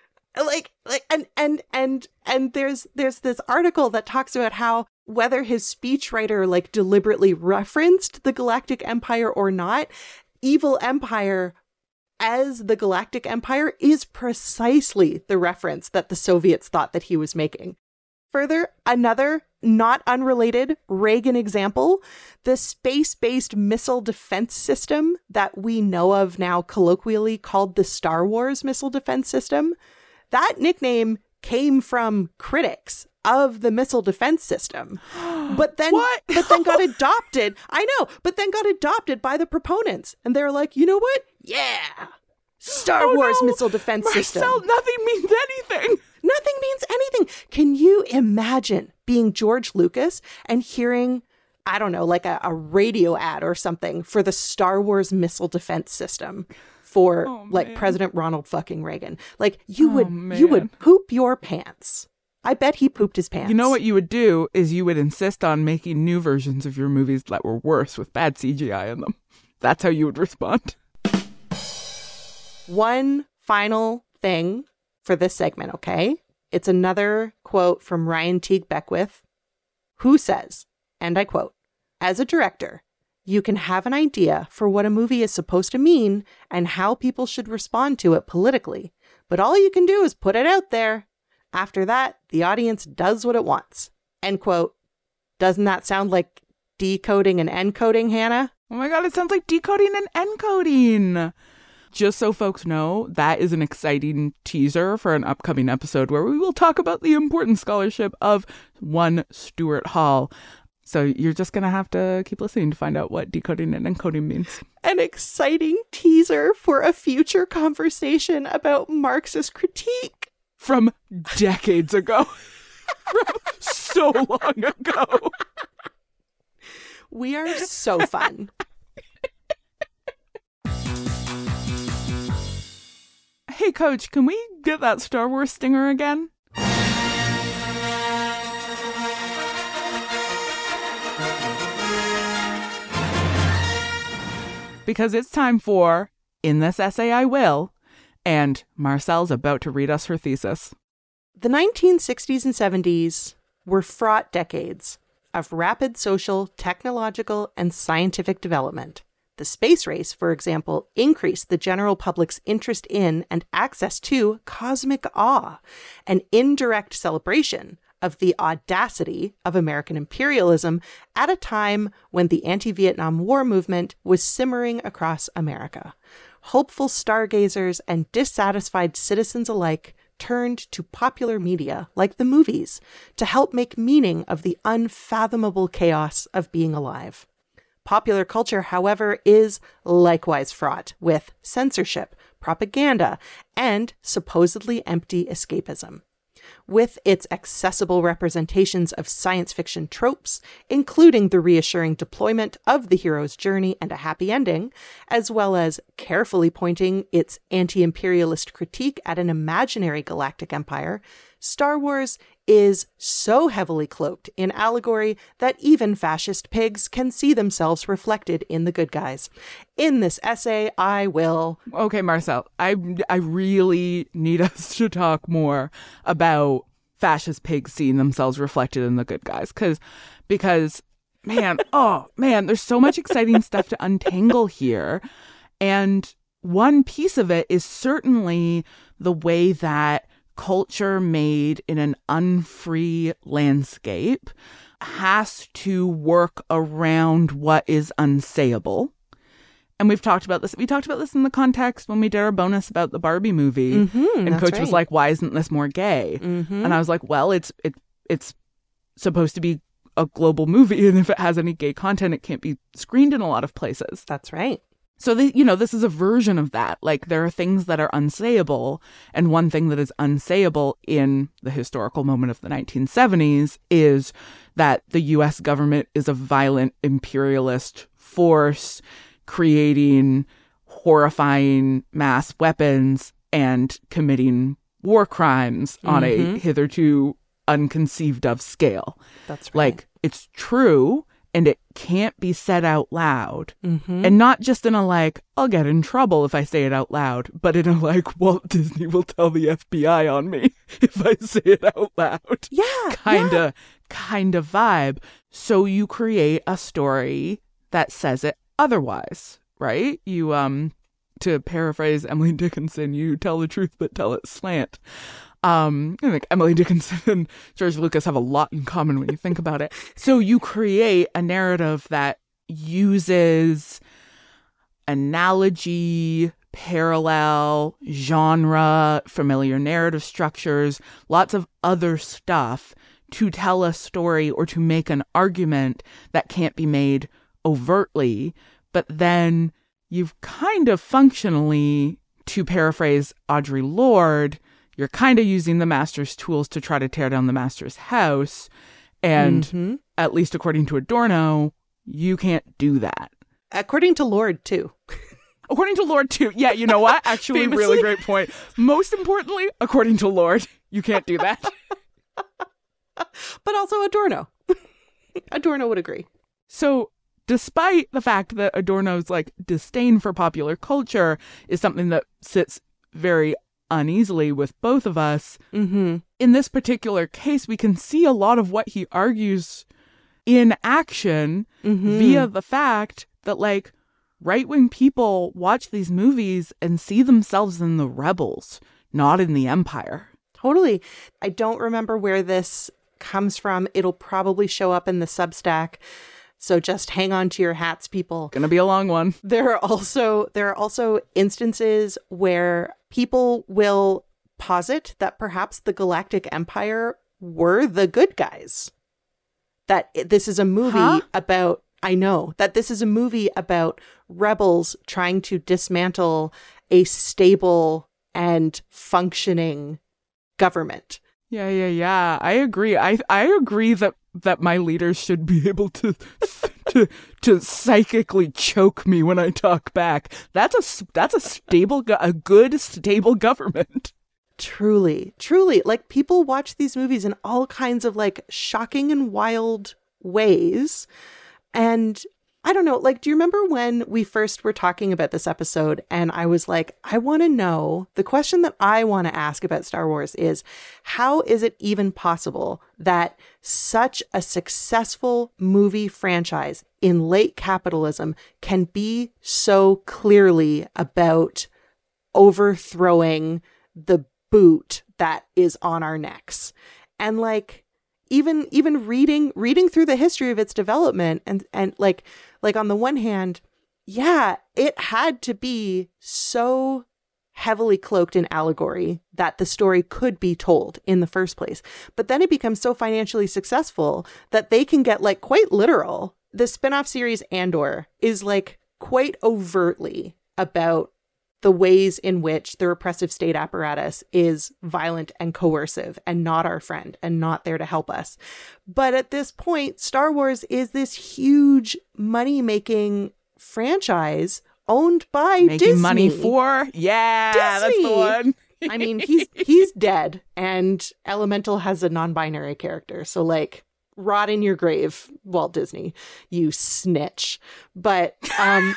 And there's this article that talks about how whether his speechwriter like deliberately referenced the Galactic Empire or not, evil empire as the Galactic Empire is precisely the reference that the Soviets thought that he was making. Further, another not unrelated Reagan example, the space-based missile defense system that we know of now colloquially called the Star Wars missile defense system, that nickname came from critics of the missile defense system. But then got adopted. I know, but then got adopted by the proponents. And they're like, you know what? Yeah. Star Wars missile defense system. Marcelle, nothing means anything. Nothing means anything. Can you imagine being George Lucas and hearing I don't know, like a radio ad or something for the Star Wars missile defense system for President Ronald fucking Reagan. Like you would poop your pants. I bet he pooped his pants. You know what you would do is you would insist on making new versions of your movies that were worse with bad CGI in them. That's how you would respond. One final thing for this segment, okay? It's another quote from Ryan Teague Beckwith, who says, and I quote, "As a director, you can have an idea for what a movie is supposed to mean and how people should respond to it politically, but all you can do is put it out there. After that, the audience does what it wants." End quote. Doesn't that sound like decoding and encoding, Hannah? Oh my God, it sounds like decoding and encoding. Just so folks know, that is an exciting teaser for an upcoming episode where we will talk about the important scholarship of one Stuart Hall. So you're just going to have to keep listening to find out what decoding and encoding means. An exciting teaser for a future conversation about Marxist critique. From decades ago. From so long ago. We are so fun. Hey, Coach, can we get that Star Wars stinger again? Because it's time for In This Essay I Will, and Marcelle's about to read us her thesis. The 1960s and 70s were fraught decades of rapid social, technological, and scientific development. The space race, for example, increased the general public's interest in and access to cosmic awe, an indirect celebration of the audacity of American imperialism at a time when the anti-Vietnam War movement was simmering across America. Hopeful stargazers and dissatisfied citizens alike turned to popular media like the movies to help make meaning of the unfathomable chaos of being alive. Popular culture, however, is likewise fraught with censorship, propaganda, and supposedly empty escapism. With its accessible representations of science fiction tropes, including the reassuring deployment of the hero's journey and a happy ending, as well as carefully pointing its anti-imperialist critique at an imaginary galactic empire, Star Wars is so heavily cloaked in allegory that even fascist pigs can see themselves reflected in the good guys. In this essay, I will... Okay, Marcelle, I really need us to talk more about fascist pigs seeing themselves reflected in the good guys. Because, man, there's so much exciting stuff to untangle here. And one piece of it is certainly the way that culture made in an unfree landscape has to work around what is unsayable. And we've talked about this. We talked about this in the context when we did our bonus about the Barbie movie. And Coach was like, why isn't this more gay? And I was like, well, it's supposed to be a global movie. And if it has any gay content, it can't be screened in a lot of places. That's right. So, this is a version of that. Like, there are things that are unsayable. And one thing that is unsayable in the historical moment of the 1970s is that the U.S. government is a violent imperialist force creating horrifying mass weapons and committing war crimes on a hitherto unconceived of scale. That's right. Like, it's true. And it can't be said out loud. And not just in a like, I'll get in trouble if I say it out loud, but in a like, Walt Disney will tell the FBI on me if I say it out loud. Yeah. Kind of vibe. So you create a story that says it otherwise, right? You, to paraphrase Emily Dickinson, you tell the truth, but tell it slant. I think Emily Dickinson and George Lucas have a lot in common when you think about it. So you create a narrative that uses analogy, parallel, genre, familiar narrative structures, lots of other stuff to tell a story or to make an argument that can't be made overtly. But then you've kind of functionally, to paraphrase Audre Lorde, you're kind of using the master's tools to try to tear down the master's house. And at least according to Adorno, you can't do that. According to Lord, too. According to Lord, too. Yeah, you know what? Actually, Famously. Really great point. Most importantly, according to Lord, you can't do that. But also Adorno. Adorno would agree. So despite the fact that Adorno's like disdain for popular culture is something that sits very uneasily with both of us, in this particular case, we can see a lot of what he argues in action via the fact that like right-wing people watch these movies and see themselves in the rebels, not in the empire. Totally. I don't remember where this comes from. It'll probably show up in the Substack. So just hang on to your hats, people. Gonna be a long one. There are also instances where people will posit that perhaps the Galactic Empire were the good guys. That this is a movie about, I know, that this is a movie about rebels trying to dismantle a stable and functioning government. Yeah. I agree. I agree that my leaders should be able to psychically choke me when I talk back. That's a good stable government. Truly. Like, people watch these movies in all kinds of like shocking and wild ways. And I don't know, like, do you remember when we first were talking about this episode and I was like, I want to know, the question that I want to ask about Star Wars is, how is it even possible that such a successful movie franchise in late capitalism can be so clearly about overthrowing the boot that is on our necks? And like, even reading through the history of its development and like on the one hand, yeah, it had to be so heavily cloaked in allegory that the story could be told in the first place. But then it becomes so financially successful that they can get like quite literal. The spin-off series Andor is like quite overtly about the ways in which the repressive state apparatus is violent and coercive and not our friend and not there to help us. But at this point, Star Wars is this huge money-making franchise owned by Making Disney. money for? Yeah, Disney. That's the one. I mean, he's dead, and Elemental has a non-binary character. So, like, rot in your grave, Walt Disney, you snitch. But, Sorry.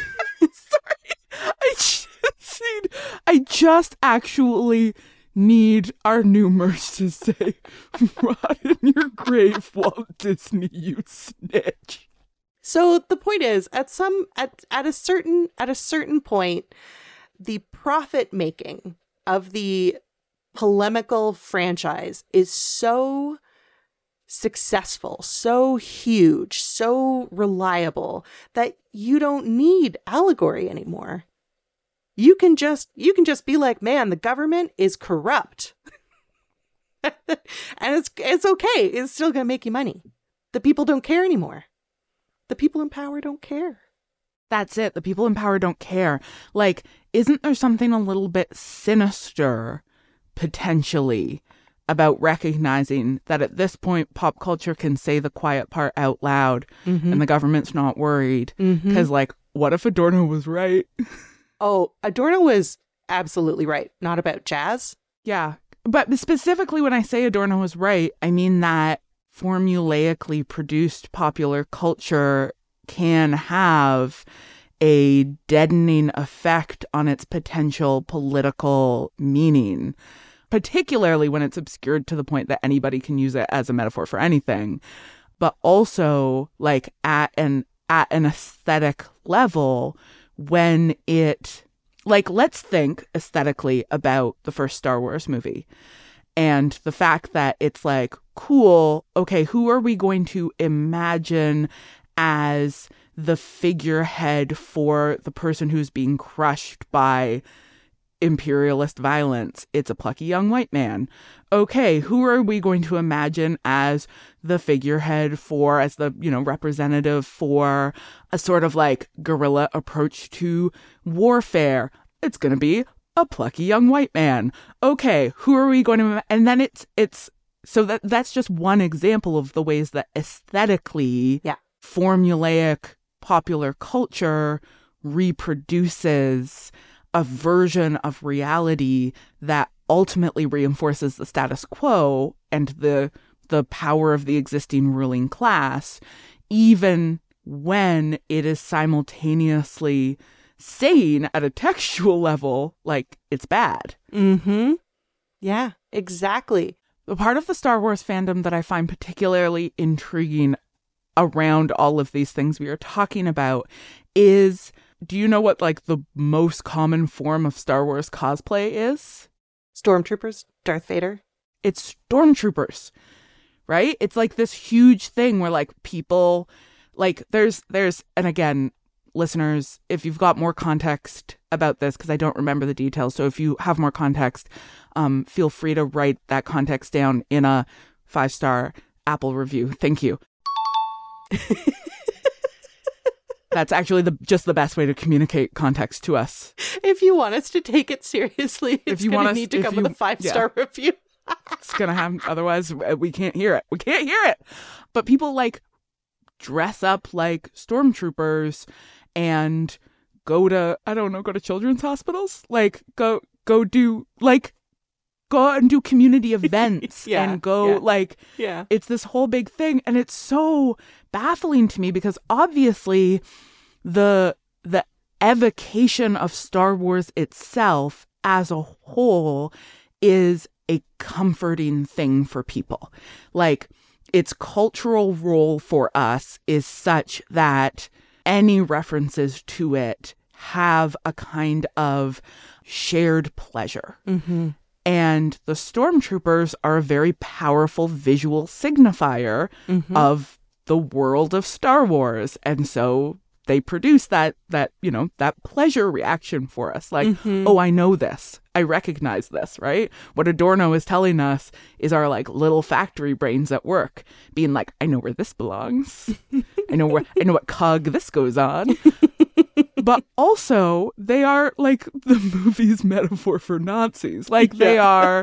I just actually need our new merch to say, rot in your grave, Walt Disney, you snitch. So the point is, at a certain point, the profit making of the polemical franchise is so successful, so huge, so reliable that you don't need allegory anymore. You can just be like, man, the government is corrupt. And it's okay. It's still going to make you money. The people don't care anymore. The people in power don't care. That's it. The people in power don't care. Like, isn't there something a little bit sinister, potentially, about recognizing that at this point, pop culture can say the quiet part out loud and the government's not worried? Because, like, what if Adorno was right? Oh, Adorno was absolutely right. Not about jazz. Yeah. But specifically when I say Adorno was right, I mean that formulaically produced popular culture can have a deadening effect on its potential political meaning, particularly when it's obscured to the point that anybody can use it as a metaphor for anything. But also, like, at an aesthetic level, when it, like, let's think aesthetically about the first Star Wars movie and the fact that it's like, cool, okay, who are we going to imagine as the figurehead for the person who's being crushed by imperialist violence? It's a plucky young white man. Okay, who are we going to imagine as the figurehead for, as the, you know, representative for a sort of like guerrilla approach to warfare? It's going to be a plucky young white man. Okay, who are we going to, and then it's So that's just one example of the ways that aesthetically formulaic popular culture reproduces a version of reality that ultimately reinforces the status quo and the power of the existing ruling class, even when it is simultaneously saying at a textual level, like, it's bad. Mm-hmm. Yeah, exactly. The part of the Star Wars fandom that I find particularly intriguing around all of these things we are talking about is, do you know what, like, the most common form of Star Wars cosplay is? Stormtroopers, Darth Vader. It's stormtroopers, right? It's like this huge thing where, like, people, like, there's, and again, listeners, if you've got more context about this, because I don't remember the details, so if you have more context, feel free to write that context down in a 5-star Apple review. Thank you. That's actually just the best way to communicate context to us. If you want us to take it seriously, it's going to need to come with a 5-star review. It's going to happen. Otherwise, we can't hear it. We can't hear it. But people, like, dress up like stormtroopers and go to children's hospitals. Like, go and do community events it's this whole big thing. And it's so baffling to me because obviously the evocation of Star Wars itself as a whole is a comforting thing for people. Like, its cultural role for us is such that any references to it have a kind of shared pleasure. Mm-hmm. And the stormtroopers are a very powerful visual signifier of the world of Star Wars. And so they produce that pleasure reaction for us. Like, oh, I know this. I recognize this, right? What Adorno is telling us is our, like, little factory brains at work being like, I know where this belongs. I know what cog this goes on. But also, they are, like, the movie's metaphor for Nazis. Like, they are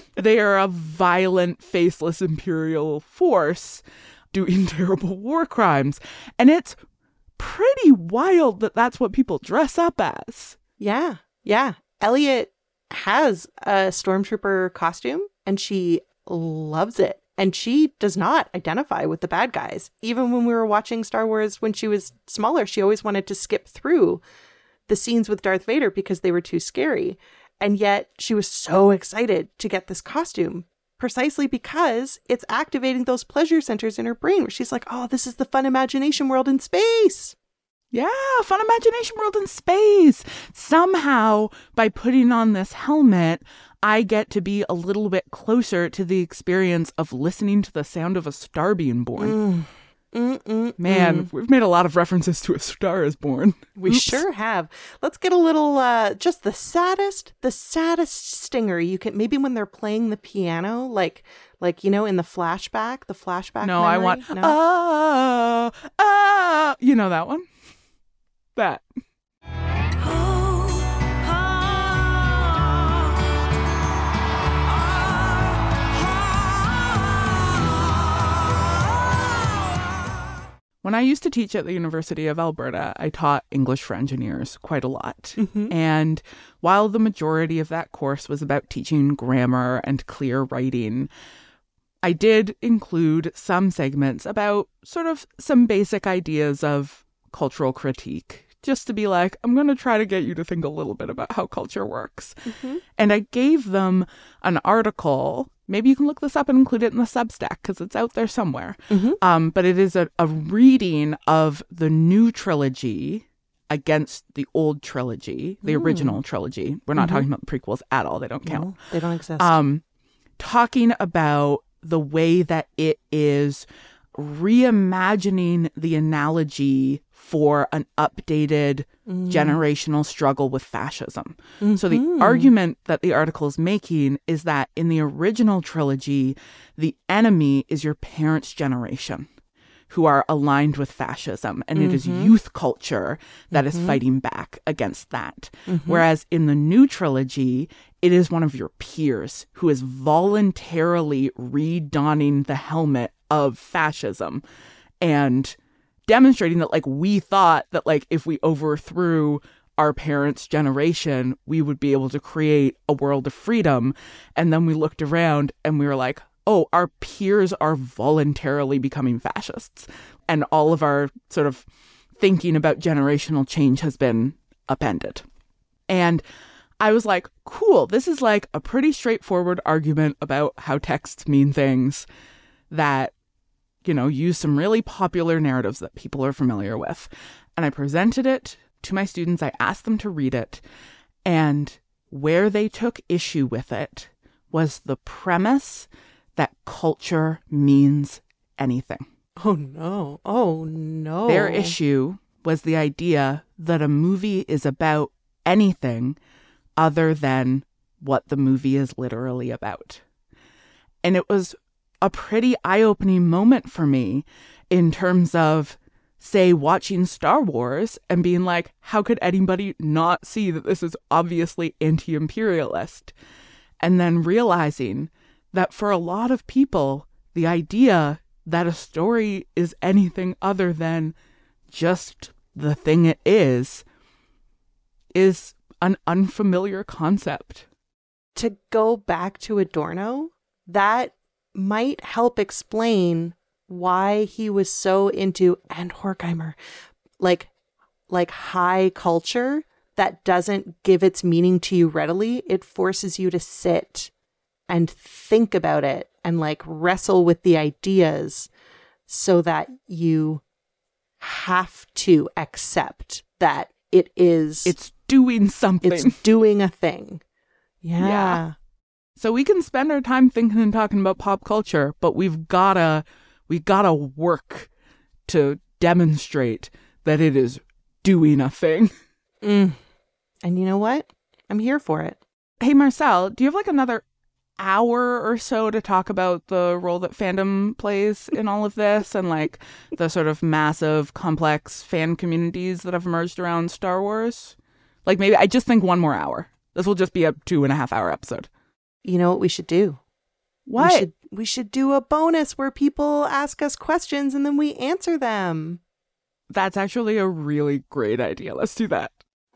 a violent, faceless imperial force doing terrible war crimes. And it's pretty wild that that's what people dress up as. Yeah. Elliot has a stormtrooper costume, and she loves it. And she does not identify with the bad guys. Even when we were watching Star Wars when she was smaller, she always wanted to skip through the scenes with Darth Vader because they were too scary. And yet she was so excited to get this costume precisely because it's activating those pleasure centers in her brain where she's like, oh, this is the fun imagination world in space. Yeah, fun imagination world in space. Somehow, by putting on this helmet, I get to be a little bit closer to the experience of listening to the sound of a star being born. Man, we've made a lot of references to A Star Is Born. We sure have. Let's get a little, just the saddest stinger you can, maybe when they're playing the piano, like, in the flashback No, memory. I want, no? You know that one? That. When I used to teach at the University of Alberta, I taught English for engineers quite a lot. And while the majority of that course was about teaching grammar and clear writing, I did include some segments about sort of some basic ideas of cultural critique, just to be like, I'm going to try to get you to think a little bit about how culture works. And I gave them an article. Maybe you can look this up and include it in the Substack because it's out there somewhere. But it is a reading of the new trilogy against the old trilogy, the original trilogy. We're not talking about the prequels at all. They don't count. No, they don't exist. Talking about the way that it is reimagining the analogy for an updated generational struggle with fascism. So the argument that the article is making is that in the original trilogy, the enemy is your parents' generation. who are aligned with fascism. And it is youth culture that is fighting back against that. Whereas in the new trilogy, it is one of your peers who is voluntarily redonning the helmet of fascism and demonstrating that, like, we thought that, like, if we overthrew our parents' generation, we would be able to create a world of freedom. And then we looked around and we were like, oh, our peers are voluntarily becoming fascists. And all of our sort of thinking about generational change has been upended. And I was like, cool, this is like a pretty straightforward argument about how texts mean things that, you know, use some really popular narratives that people are familiar with. And I presented it to my students. I asked them to read it. And where they took issue with it was the premise that culture means anything. Oh, no. Oh, no. Their issue was the idea that a movie is about anything other than what the movie is literally about. And it was a pretty eye-opening moment for me in terms of, say, watching Star Wars and being like, how could anybody not see that this is obviously anti-imperialist? And then realizing that for a lot of people, the idea that a story is anything other than just the thing it is an unfamiliar concept. To go back to Adorno, that might help explain why he was so into, and Horkheimer, like high culture that doesn't give its meaning to you readily. It forces you to sit and think about it and like wrestle with the ideas so that you have to accept that it's doing something. It's doing a thing. Yeah. So we can spend our time thinking and talking about pop culture, but we've gotta work to demonstrate that it is doing a thing. And you know what? I'm here for it. Hey, Marcelle, do you have like another hour or so to talk about the role that fandom plays in all of this and like the sort of massive, complex fan communities that have emerged around Star Wars? Like maybe I just think one more hour. This will just be a 2.5 hour episode. You know what we should do? What? We should do a bonus where people ask us questions and then we answer them. That's actually a really great idea. Let's do that.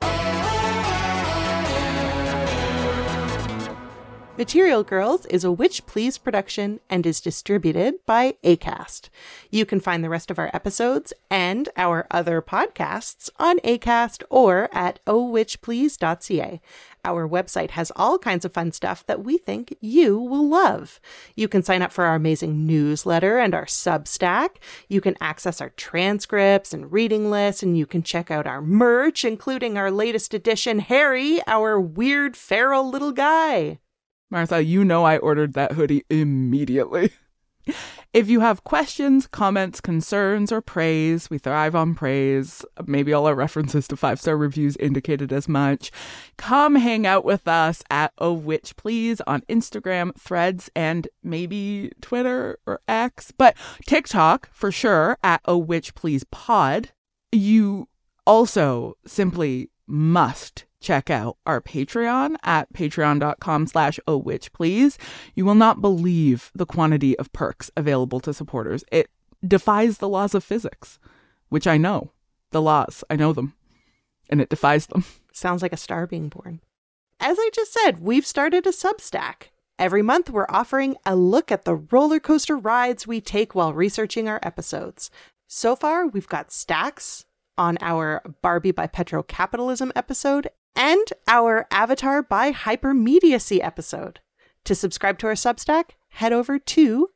Material Girls is a Witch Please production and is distributed by Acast. You can find the rest of our episodes and our other podcasts on Acast or at ohwitchplease.ca. Our website has all kinds of fun stuff that we think you will love. You can sign up for our amazing newsletter and our Substack. You can access our transcripts and reading lists, and you can check out our merch, including our latest edition, Harry, our weird feral little guy. Martha, you know I ordered that hoodie immediately. If you have questions, comments, concerns, or praise, we thrive on praise. Maybe all our references to 5-star reviews indicated as much. Come hang out with us at Oh Witch Please on Instagram, Threads, and maybe Twitter or X, but TikTok for sure at Oh Witch Please Pod. You also simply must check out our Patreon at patreon.com/ohwitchplease. You will not believe the quantity of perks available to supporters. It defies the laws of physics, which I know. The laws, I know them, and it defies them. Sounds like a star being born. As I just said, we've started a Substack. Every month, we're offering a look at the roller coaster rides we take while researching our episodes. So far, we've got stacks on our Barbie by Petrocapitalism episode and our Avatar by Hypermediacy episode. To subscribe to our Substack, head over to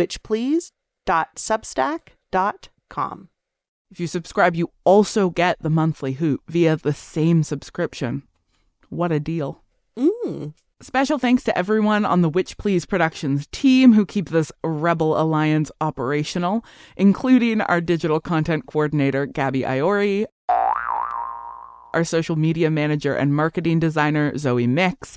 ohwitchplease.substack.com. If you subscribe, you also get the monthly hoot via the same subscription. What a deal. Special thanks to everyone on the Witch Please Productions team who keep this Rebel Alliance operational, including our digital content coordinator, Gabby Iori, our social media manager and marketing designer, Zoe Mix,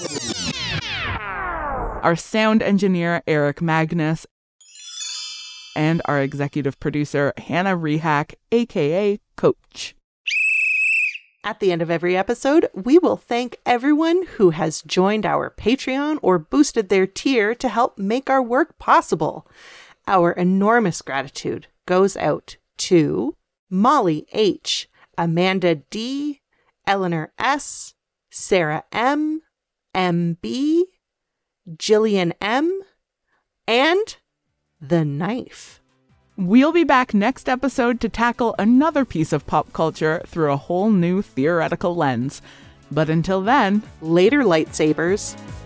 our sound engineer, Eric Magnus, and our executive producer, Hannah Rehack, aka Coach. At the end of every episode, we will thank everyone who has joined our Patreon or boosted their tier to help make our work possible. Our enormous gratitude goes out to Molly H., Amanda D., Eleanor S., Sarah M., MB, Jillian M., and The Knife. We'll be back next episode to tackle another piece of pop culture through a whole new theoretical lens. But until then, later, lightsabers.